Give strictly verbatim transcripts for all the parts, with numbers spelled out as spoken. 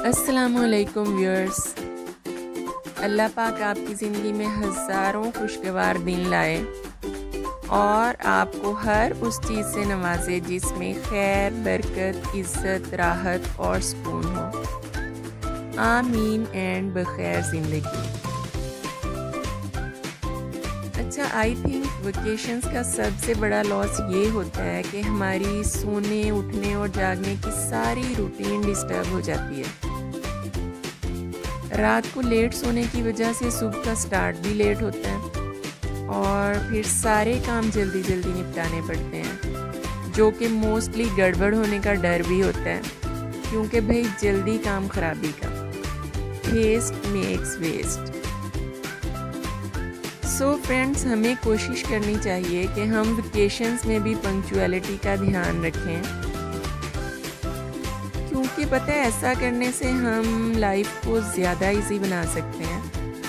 अस्सलामुअलैकुम व्यूअर्स। अल्लाह पाक आपकी ज़िंदगी में हज़ारों खुशगवार दिन लाए और आपको हर उस चीज़ से नवाजे जिसमें खैर, बरकत, इज़्ज़त, राहत और सुकून हो। आमीन एंड बखैर ज़िंदगी। अच्छा, आई थिंक वेकेशंस का सबसे बड़ा लॉस ये होता है कि हमारी सोने, उठने और जागने की सारी रूटीन डिस्टर्ब हो जाती है। रात को लेट सोने की वजह से सुबह का स्टार्ट भी लेट होता है और फिर सारे काम जल्दी जल्दी निपटाने पड़ते हैं, जो कि मोस्टली गड़बड़ होने का डर भी होता है, क्योंकि भाई जल्दी काम खराबी का। Haste makes waste. So friends, हमें कोशिश करनी चाहिए कि हम वेकेशंस में भी पंक्चुअलिटी का ध्यान रखें, क्योंकि पता है ऐसा करने से हम लाइफ को ज़्यादा इजी बना सकते हैं।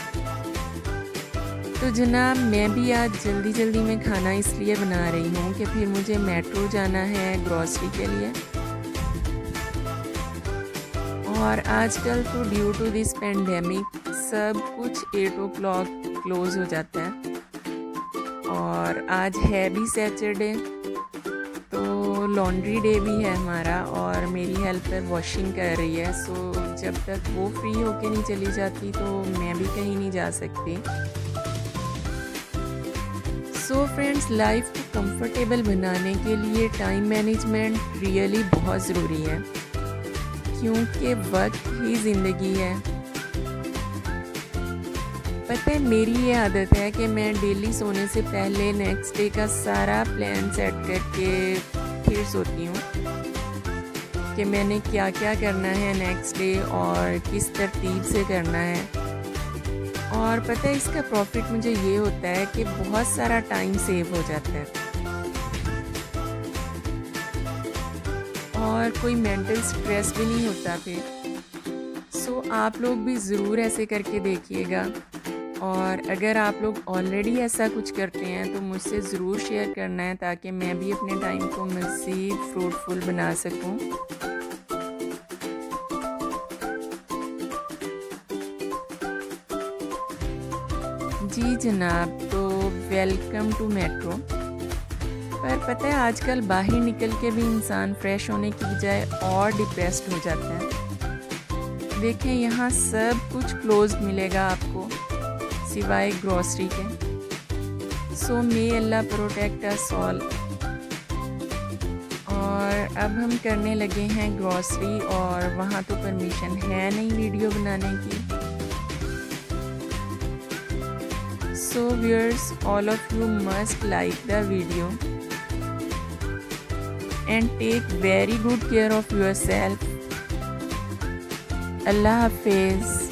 तो जनाब, मैं भी आज जल्दी जल्दी में खाना इसलिए बना रही हूँ कि फिर मुझे मेट्रो जाना है ग्रॉसरी के लिए, और आजकल तो ड्यू टू दिस पेंडेमिक सब कुछ एट ओ क्लॉक क्लोज हो जाता है। और आज है भी सैटरडे, तो लॉन्ड्री डे भी है हमारा, और मेरी हेल्पर वॉशिंग कर रही है। सो जब तक वो फ्री होके नहीं चली जाती तो मैं भी कहीं नहीं जा सकती। सो फ्रेंड्स, लाइफ को कंफर्टेबल बनाने के लिए टाइम मैनेजमेंट रियली बहुत ज़रूरी है, क्योंकि वक्त ही ज़िंदगी है। पता है, मेरी ये आदत है कि मैं डेली सोने से पहले नेक्स्ट डे का सारा प्लान सेट करके फिर सोती हूँ कि मैंने क्या क्या करना है नेक्स्ट डे और किस तरतीब से करना है। और पता है, इसका प्रॉफिट मुझे ये होता है कि बहुत सारा टाइम सेव हो जाता है और कोई मेंटल स्ट्रेस भी नहीं होता फिर। सो आप लोग भी ज़रूर ऐसे करके देखिएगा, और अगर आप लोग ऑलरेडी ऐसा कुछ करते हैं तो मुझसे ज़रूर शेयर करना है, ताकि मैं भी अपने टाइम को मज़ीद फ्रूटफुल बना सकूं। जी जनाब, तो वेलकम टू मेट्रो। पर पता है, आजकल बाहर निकल के भी इंसान फ्रेश होने की बजाय और डिप्रेस्ड हो जाता है। देखें, यहाँ सब कुछ क्लोज मिलेगा आपको सिवाय ग्रॉसरी के। So may Allah protect us all. और अब हम करने लगे हैं ग्रॉसरी, और वहाँ तो परमिशन है नहीं वीडियो बनाने की। So viewers, all of you must like the video and take very good care of your self. अल्लाह हाफिज़।